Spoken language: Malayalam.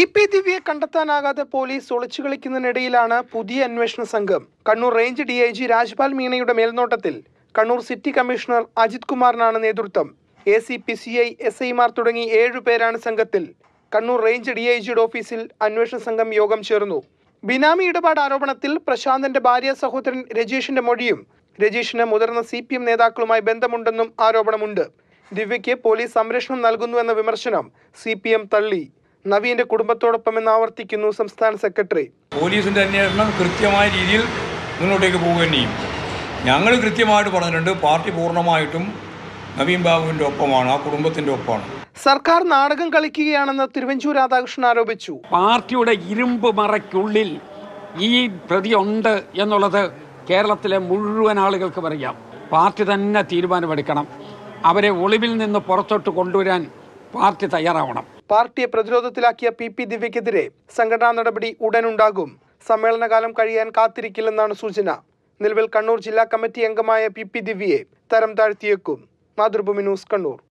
P Divya കണ്ടെത്താനാകാതെ പോലീസ് ഒളിച്ചുകളിക്കുന്നതിനിടയിലാണ് പുതിയ അന്വേഷണ സംഘം. കണ്ണൂർ റേഞ്ച് DIG രാജ്പാൽ മീണയുടെ മേൽനോട്ടത്തിൽ കണ്ണൂർ സിറ്റി കമ്മീഷണർ അജിത് കുമാറിനാണ് നേതൃത്വം. ACP, CI, SIമാർ തുടങ്ങി 7 പേരാണ് സംഘത്തിൽ. കണ്ണൂർ റേഞ്ച് DIGയുടെ ഓഫീസിൽ അന്വേഷണ സംഘം യോഗം ചേർന്നു. ബിനാമി ഇടപാട് ആരോപണത്തിൽ പ്രശാന്തന്റെ ഭാര്യ സഹോദരൻ രജീഷിന്റെ മൊഴിയും രജീഷിന് മുതിർന്ന CPM നേതാക്കളുമായി ബന്ധമുണ്ടെന്നും ആരോപണമുണ്ട്. ദിവ്യയ്ക്ക് പോലീസ് സംരക്ഷണം നൽകുന്നുവെന്ന വിമർശനം CPM തള്ളി. നവീന്റെ കുടുംബത്തോടൊപ്പം എന്ന് ആവർത്തിക്കുന്നു സംസ്ഥാന സെക്രട്ടറി. പോലീസിന്റെ അന്വേഷണം കൃത്യമായ രീതിയിൽ മുന്നോട്ടേക്ക് പോവുകയും ചെയ്യും. ഞങ്ങൾ കൃത്യമായിട്ട് പറഞ്ഞിട്ടുണ്ട്, പാർട്ടി പൂർണ്ണമായിട്ടും നവീൻ ബാബുവിന്റെ ഒപ്പമാണ്, ആ കുടുംബത്തിന്റെ ഒപ്പമാണ്. സർക്കാർ നാടകം കളിക്കുകയാണെന്ന് തിരുവഞ്ചൂർ രാധാകൃഷ്ണൻ ആരോപിച്ചു. പാർട്ടിയുടെ ഇരുമ്പ് മറയ്ക്കുള്ളിൽ ഈ പ്രതി ഉണ്ട് എന്നുള്ളത് കേരളത്തിലെ മുഴുവൻ ആളുകൾക്കും അറിയാം. പാർട്ടി തന്നെ തീരുമാനമെടുക്കണം. അവരെ ഒളിവിൽ നിന്ന് പുറത്തോട്ട് കൊണ്ടുവരാൻ പാർട്ടി തയ്യാറാവണം. പാർട്ടിയെ പ്രതിരോധത്തിലാക്കിയ P ദിവ്യക്കെതിരെ സംഘടനാ നടപടി ഉടനുണ്ടാകും. സമ്മേളനകാലം കഴിയാൻ കാത്തിരിക്കില്ലെന്നാണ് സൂചന. നിലവിൽ കണ്ണൂർ ജില്ലാ കമ്മിറ്റി അംഗമായ P ദിവ്യയെ തരം താഴ്ത്തിയേക്കും. മാതൃഭൂമി ന്യൂസ്, കണ്ണൂർ.